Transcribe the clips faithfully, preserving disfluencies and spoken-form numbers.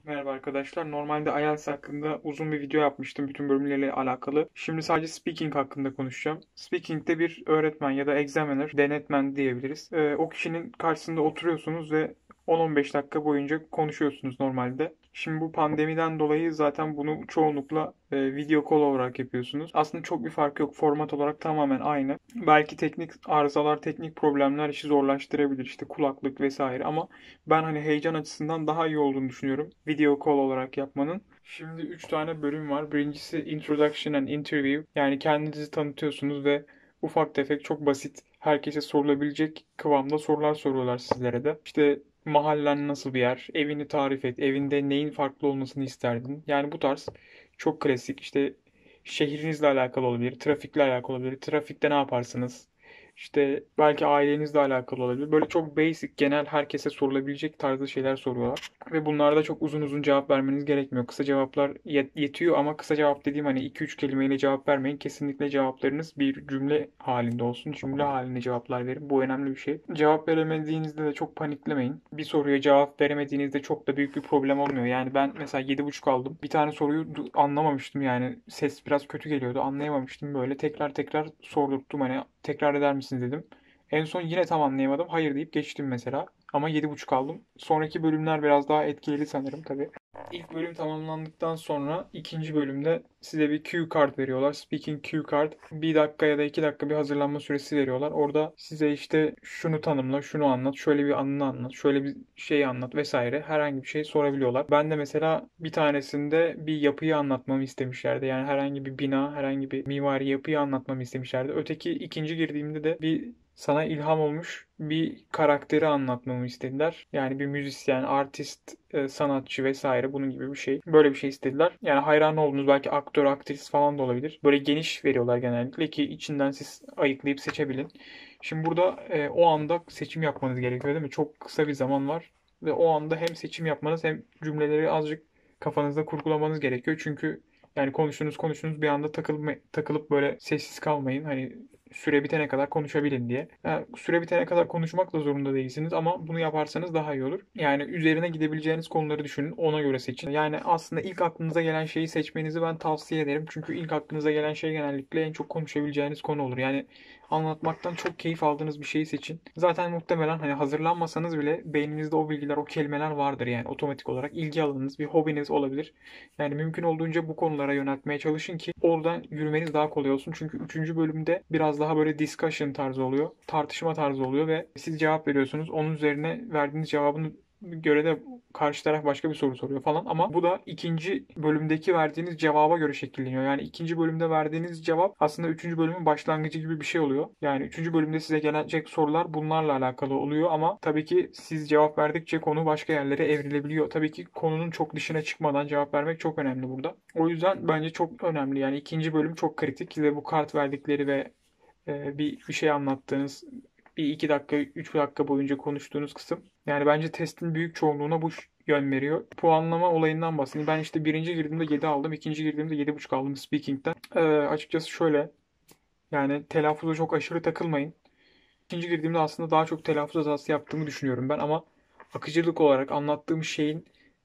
Merhaba arkadaşlar. Normalde I E L T S hakkında uzun bir video yapmıştım bütün bölümleriyle alakalı. Şimdi sadece speaking hakkında konuşacağım. Speaking'de bir öğretmen ya da examiner, denetmen diyebiliriz. Ee, o kişinin karşısında oturuyorsunuz ve on on beş dakika boyunca konuşuyorsunuz normalde. Şimdi bu pandemiden dolayı zaten bunu çoğunlukla e, video call olarak yapıyorsunuz. Aslında çok bir fark yok. Format olarak tamamen aynı. Belki teknik arızalar, teknik problemler işi zorlaştırabilir. İşte kulaklık vesaire ama ben hani heyecan açısından daha iyi olduğunu düşünüyorum video call olarak yapmanın. Şimdi üç tane bölüm var. Birincisi Introduction and Interview. Yani kendinizi tanıtıyorsunuz ve ufak tefek çok basit herkese sorulabilecek kıvamda sorular soruyorlar sizlere de. İşte mahallen nasıl bir yer? Evini tarif et. Evinde neyin farklı olmasını isterdin? Yani bu tarz çok klasik işte şehrinizle alakalı olabilir, trafikle alakalı olabilir. Trafikte ne yaparsınız? İşte belki ailenizle alakalı olabilir. Böyle çok basic, genel herkese sorulabilecek tarzda şeyler soruyorlar. Ve bunlarda çok uzun uzun cevap vermeniz gerekmiyor. Kısa cevaplar yet- yetiyor ama kısa cevap dediğim hani iki üç kelimeyle cevap vermeyin. Kesinlikle cevaplarınız bir cümle halinde olsun. Cümle halinde cevaplar verin. Bu önemli bir şey. Cevap veremediğinizde de çok paniklemeyin. Bir soruya cevap veremediğinizde çok da büyük bir problem olmuyor. Yani ben mesela yedi buçuk aldım. Bir tane soruyu du- anlamamıştım yani. Ses biraz kötü geliyordu. Anlayamamıştım. Böyle tekrar tekrar sordurttum. Hani tekrar eder misiniz dedim. En son yine tam anlayamadım. Hayır deyip geçtim mesela. Ama yedi buçuk aldım. Sonraki bölümler biraz daha etkiledi sanırım tabii. İlk bölüm tamamlandıktan sonra ikinci bölümde size bir cue card veriyorlar. Speaking cue card. Bir dakika ya da iki dakika bir hazırlanma süresi veriyorlar. Orada size işte şunu tanımla, şunu anlat, şöyle bir anını anlat, şöyle bir şey anlat vesaire. Herhangi bir şey sorabiliyorlar. Ben de mesela bir tanesinde bir yapıyı anlatmamı istemişlerdi. Yani herhangi bir bina, herhangi bir mimari yapıyı anlatmamı istemişlerdi. Öteki ikinci girdiğimde de bir sana ilham olmuş bir karakteri anlatmamı istediler. Yani bir müzisyen, artist, e, sanatçı vesaire bunun gibi bir şey. Böyle bir şey istediler. Yani hayran olduğunuz belki aktör, aktris falan da olabilir. Böyle geniş veriyorlar genellikle ki içinden siz ayıklayıp seçebilin. Şimdi burada e, o anda seçim yapmanız gerekiyor değil mi? Çok kısa bir zaman var ve o anda hem seçim yapmanız hem cümleleri azıcık kafanızda kurgulamanız gerekiyor. Çünkü yani konuştunuz konuştunuz bir anda takılıp, takılıp böyle sessiz kalmayın. Hani süre bitene kadar konuşabilin diye. Yani süre bitene kadar konuşmak da zorunda değilsiniz ama bunu yaparsanız daha iyi olur. Yani üzerine gidebileceğiniz konuları düşünün, ona göre seçin. Yani aslında ilk aklınıza gelen şeyi seçmenizi ben tavsiye ederim. Çünkü ilk aklınıza gelen şey genellikle en çok konuşabileceğiniz konu olur. Yani anlatmaktan çok keyif aldığınız bir şeyi seçin. Zaten muhtemelen hani hazırlanmasanız bile beyninizde o bilgiler, o kelimeler vardır yani otomatik olarak. İlgi alanınız, bir hobiniz olabilir. Yani mümkün olduğunca bu konulara yöneltmeye çalışın ki oradan yürümeniz daha kolay olsun. Çünkü üçüncü bölümde biraz daha böyle discussion tarzı oluyor. Tartışma tarzı oluyor ve siz cevap veriyorsunuz. Onun üzerine verdiğiniz cevabın göre de karşı taraf başka bir soru soruyor falan. Ama bu da ikinci bölümdeki verdiğiniz cevaba göre şekilleniyor. Yani ikinci bölümde verdiğiniz cevap aslında üçüncü bölümün başlangıcı gibi bir şey oluyor. Yani üçüncü bölümde size gelecek sorular bunlarla alakalı oluyor ama tabii ki siz cevap verdikçe konu başka yerlere evrilebiliyor. Tabii ki konunun çok dışına çıkmadan cevap vermek çok önemli burada. O yüzden bence çok önemli. Yani ikinci bölüm çok kritik. Size bu kart verdikleri ve e, bir, bir şey anlattığınız bir iki dakika, üç dakika boyunca konuştuğunuz kısım. Yani bence testin büyük çoğunluğuna bu yön veriyor. Puanlama olayından bahsedeyim. Ben işte birinci girdiğimde yedi aldım. İkinci girdiğimde yedi buçuk aldım speaking'den. E, açıkçası şöyle. Yani telaffuza çok aşırı takılmayın. İkinci girdiğimde aslında daha çok telaffuz hatası yaptığımı düşünüyorum ben ama akıcılık olarak anlattığım şeyin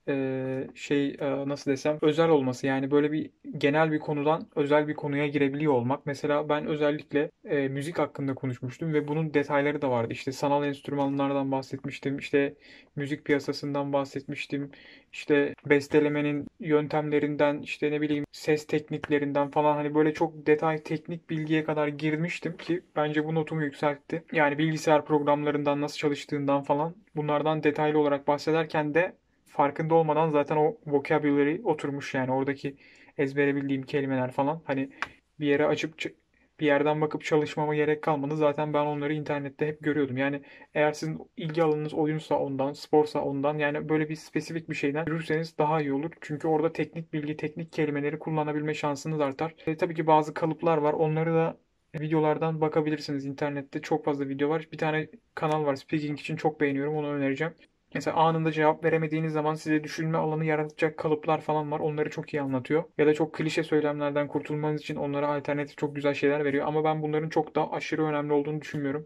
e, şey e, nasıl desem özel olması yani böyle bir genel bir konudan özel bir konuya girebiliyor olmak. Mesela ben özellikle e, müzik hakkında konuşmuştum ve bunun detayları da vardı. İşte sanal enstrümanlardan bahsetmiştim. İşte müzik piyasasından bahsetmiştim. İşte bestelemenin yöntemlerinden, işte ne bileyim ses tekniklerinden falan hani böyle çok detay teknik bilgiye kadar girmiştim ki bence bu notumu yükseltti. Yani bilgisayar programlarından nasıl çalıştığından falan bunlardan detaylı olarak bahsederken de farkında olmadan zaten o vocabulary oturmuş yani oradaki ezbere bildiğim kelimeler falan. Hani bir yere açıp bir yerden bakıp çalışmama gerek kalmadı. Zaten ben onları internette hep görüyordum. Yani eğer sizin ilgi alanınız oyunsa ondan, sporsa ondan yani böyle bir spesifik bir şeyden yürürseniz daha iyi olur. Çünkü orada teknik bilgi, teknik kelimeleri kullanabilme şansınız artar. E, tabii ki bazı kalıplar var. Onları da videolardan bakabilirsiniz. İnternette çok fazla video var. Bir tane kanal var. Speaking için çok beğeniyorum. Onu önereceğim. Mesela anında cevap veremediğiniz zaman size düşünme alanı yaratacak kalıplar falan var. Onları çok iyi anlatıyor. Ya da çok klişe söylemlerden kurtulmanız için onlara alternatif çok güzel şeyler veriyor. Ama ben bunların çok da aşırı önemli olduğunu düşünmüyorum.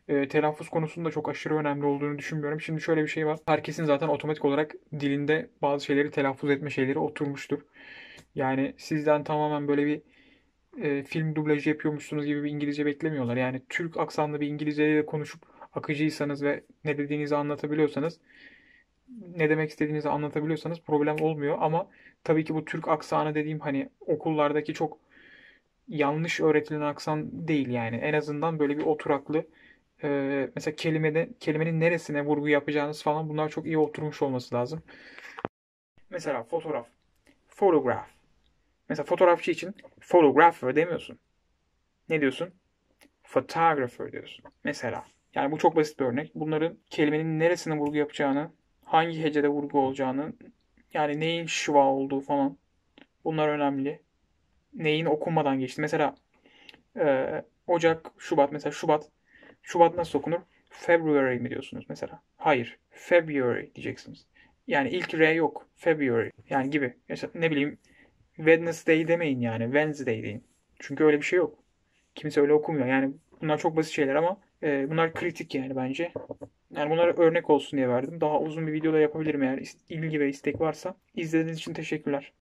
e, telaffuz konusunda çok aşırı önemli olduğunu düşünmüyorum. Şimdi şöyle bir şey var. Herkesin zaten otomatik olarak dilinde bazı şeyleri telaffuz etme şeyleri oturmuştur. Yani sizden tamamen böyle bir e, film dublajı yapıyormuşsunuz gibi bir İngilizce beklemiyorlar. Yani Türk aksanlı bir İngilizceyle konuşup akıcıysanız ve ne dediğinizi anlatabiliyorsanız, ne demek istediğinizi anlatabiliyorsanız problem olmuyor. Ama tabii ki bu Türk aksanı dediğim hani okullardaki çok yanlış öğretilen aksan değil yani. En azından böyle bir oturaklı, e, mesela kelimede, kelimenin neresine vurgu yapacağınız falan, bunlar çok iyi oturmuş olması lazım. Mesela fotoğraf. Photograph. Mesela fotoğrafçı için photographer demiyorsun. Ne diyorsun? Photographer diyorsun. Mesela. Yani bu çok basit bir örnek. Bunların kelimenin neresine vurgu yapacağını, hangi hecede vurgu olacağını, yani neyin şıva olduğu falan. Bunlar önemli. Neyin okunmadan geçti. Mesela e, Ocak, Şubat. Mesela Şubat. Şubat nasıl okunur? February mi diyorsunuz mesela? Hayır. February diyeceksiniz. Yani ilk R yok. February. Yani gibi. Mesela ne bileyim, Wednesday demeyin yani. Wednesday deyin. Çünkü öyle bir şey yok. Kimse öyle okumuyor. Yani bunlar çok basit şeyler ama e, bunlar kritik yani bence. Yani bunlara örnek olsun diye verdim. Daha uzun bir videoda yapabilirim eğer ilgi ve istek varsa. İzlediğiniz için teşekkürler.